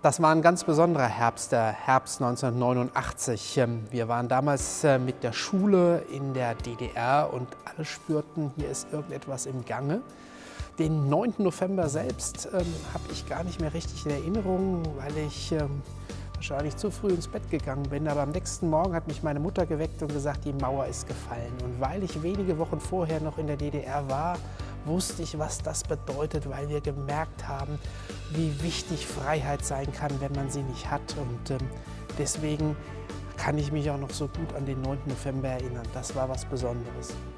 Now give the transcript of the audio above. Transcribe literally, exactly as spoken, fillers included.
Das war ein ganz besonderer Herbst, der Herbst neunzehnhundertneunundachtzig. Wir waren damals mit der Schule in der D D R und alle spürten, hier ist irgendetwas im Gange. Den neunten November selbst ähm, habe ich gar nicht mehr richtig in Erinnerung, weil ich ähm, wahrscheinlich zu früh ins Bett gegangen bin. Aber am nächsten Morgen hat mich meine Mutter geweckt und gesagt, die Mauer ist gefallen. Und weil ich wenige Wochen vorher noch in der D D R war, wusste ich, was das bedeutet, weil wir gemerkt haben, wie wichtig Freiheit sein kann, wenn man sie nicht hat. Und ähm, deswegen kann ich mich auch noch so gut an den neunten November erinnern. Das war was Besonderes.